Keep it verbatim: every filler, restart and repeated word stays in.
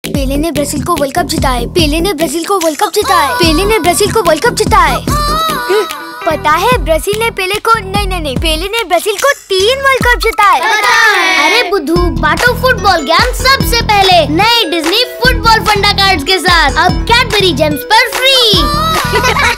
पेले ने ब्राजील को world cup जिताए। पेले ने ब्राजील को वर्ल्ड कप जिताए। पेले ने ब्राजील को वर्ल्ड कप जिताए। पता है ब्राजील ने पेले को नहीं नहीं नहीं पेले ने ब्राजील को तीन वर्ल्ड कप जिताए। अरे बुद्धू, बांटो फुटबॉल ज्ञान सबसे पहले नए डिज्नी फुटबॉल फंडा कार्ड्स के साथ। अब कैडबरी जेम्स पर फ्री।